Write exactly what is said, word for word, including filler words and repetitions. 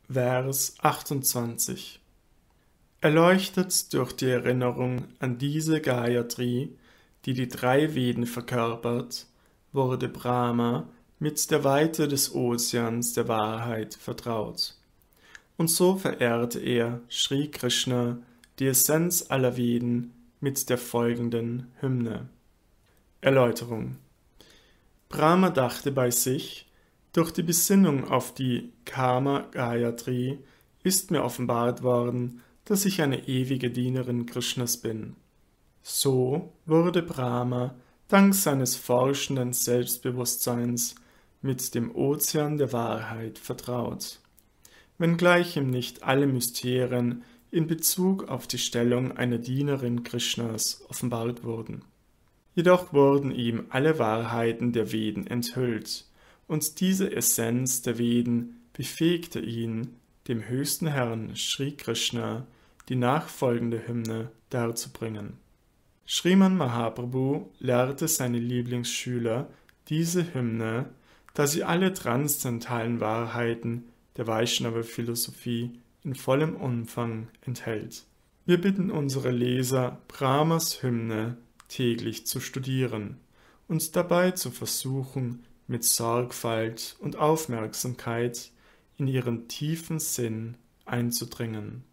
Vers achtundzwanzig. Erleuchtet durch die Erinnerung an diese Gayatri, die die drei Veden verkörpert, wurde Brahma mit der Weite des Ozeans der Wahrheit vertraut. Und so verehrte er Sri Krishna, die Essenz aller Veden, mit der folgenden Hymne. Erläuterung. Brahma dachte bei sich: Durch die Besinnung auf die Kama Gayatri ist mir offenbart worden, dass ich eine ewige Dienerin Krishnas bin. So wurde Brahma dank seines forschenden Selbstbewusstseins mit dem Ozean der Wahrheit vertraut, wenngleich ihm nicht alle Mysterien in Bezug auf die Stellung einer Dienerin Krishnas offenbart wurden. Jedoch wurden ihm alle Wahrheiten der Veden enthüllt, und diese Essenz der Veden befähigte ihn, dem höchsten Herrn Sri Krishna die nachfolgende Hymne darzubringen. Sriman Mahaprabhu lehrte seine Lieblingsschüler diese Hymne, da sie alle transzendentalen Wahrheiten der Vaishnava-Philosophie in vollem Umfang enthält. Wir bitten unsere Leser, Brahmas Hymne täglich zu studieren und dabei zu versuchen, mit Sorgfalt und Aufmerksamkeit in ihren tiefen Sinn einzudringen.